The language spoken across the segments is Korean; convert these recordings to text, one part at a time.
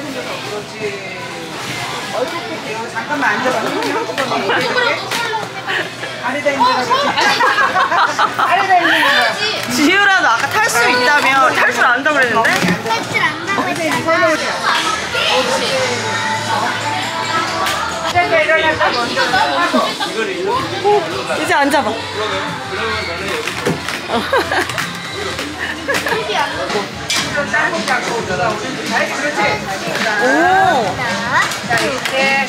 그렇지. 얼굴 잠깐만 앉아봐. 한꺼번에 아래다 있는 거. 아래다 있는 거. 지유라도 아까 탈 수 있다며. 탈 줄 안다고 그랬는데? 탈 줄 안다고 했잖아. 일어났다 먼저 하고. 이제 앉아봐. 짱구 잡고 그렇지. 오. 자 이제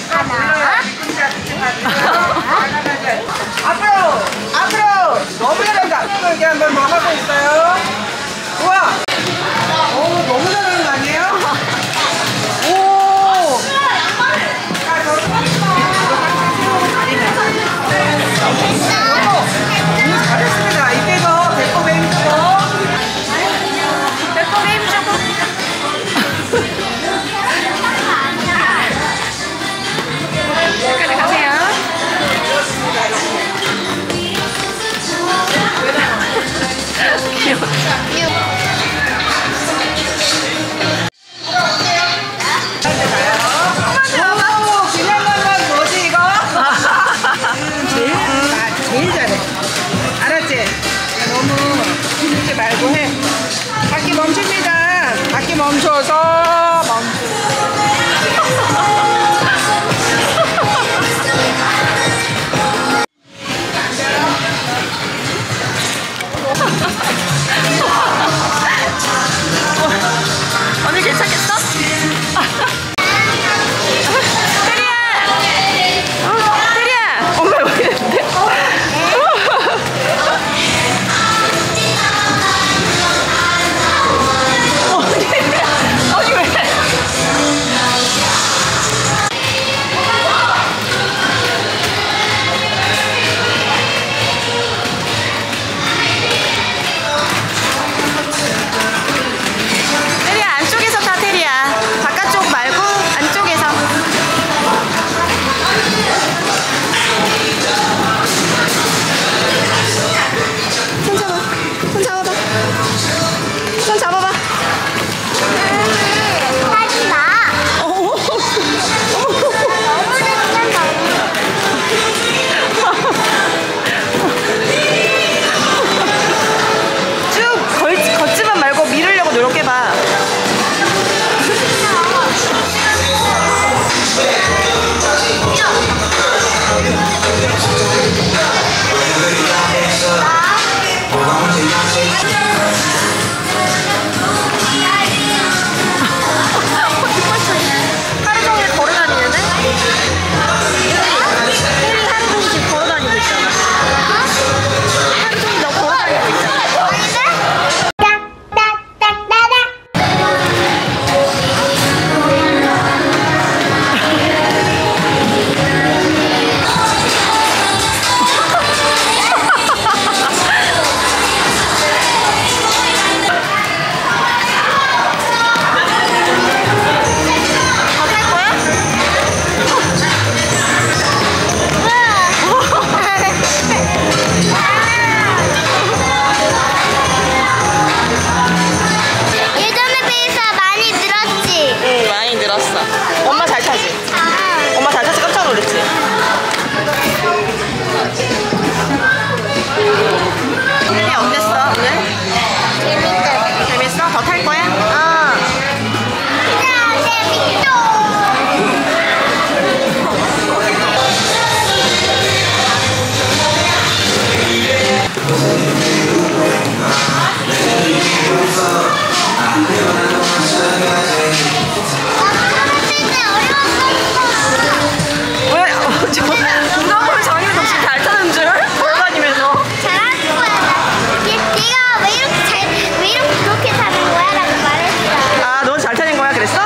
앞으로 너무 잘한다. 여기 한번 뭐 하고 있어요? 우와. 오 너무 잘하는 거 아니에요? 오. 잘했습니다. 이때도 배꼽 힘주고. 배꼽 힘주고. 여기까지 가세요. 귀여워. 제일 잘해. 알았지? 너무 힘들지 말고 해. 바퀴 멈춥니다. 바퀴 멈춰서 언니 괜찮겠어? 테리야! 엄마 여기 있는데? 언니 왜? 테리야 안쪽에서 타 테리야. 바깥쪽 말고 안쪽에서. 손 잡아. 손 잡아봐. 손 잡아봐. 하지 마. 어머. 쭉 걷지만 말고 밀으려고 노력해봐. 하루 종일 걸어다니는데? 테리 하루 종일 지금 걸어다니고 있잖아. 하루 종일 너 걸어다니고 있잖아. 예전에 비해서 많이 늘었지? 응, 많이 늘었어. 엄마 잘 타지? 엄마 잘 타서 깜짝 놀랐지? 테리 어땠어 오늘? 재밌다. 재밌어? 더 탈 거야? 재밌어. 왜? 운동으로 정해서 혹시 잘 타는 줄? 걸어다니면서 잘하는 거야. 네가 왜 이렇게 그렇게 타는 거야? 라고 말했어. 아, 넌 잘 타는 거야? 그랬어?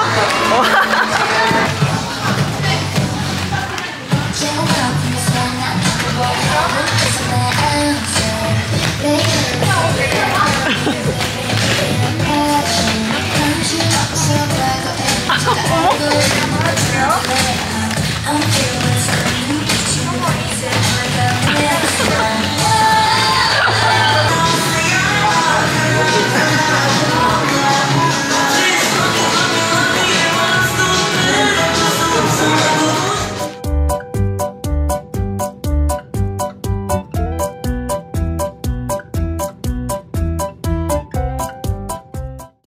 I'm